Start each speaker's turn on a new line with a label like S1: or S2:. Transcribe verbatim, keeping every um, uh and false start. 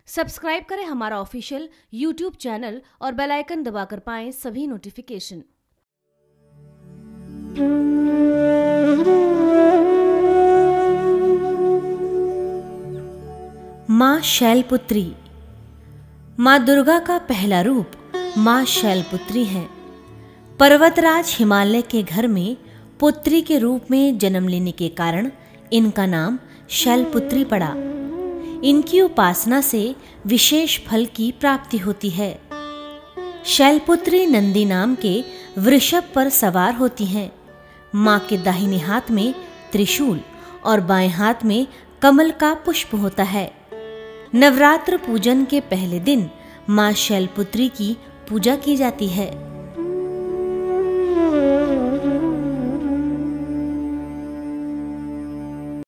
S1: Subscribe करें हमारा official YouTube channel और बेल आइकन दबाकर पाएं सभी नोटिफिकेशन। माँ शैलपुत्री। माँ दुर्गा का पहला रूप माँ शैलपुत्री है। पर्वतराज हिमालय के घर में पुत्री के रूप में जन्म लेने के कारण इनका नाम शैलपुत्री पड़ा। इनकी उपासना से विशेष फल की प्राप्ति होती है। शैलपुत्री नंदी नाम के वृषभ पर सवार होती हैं। माँ के दाहिने हाथ में त्रिशूल और बाएं हाथ में कमल का पुष्प होता है। नवरात्र पूजन के पहले दिन माँ शैलपुत्री की पूजा की जाती है।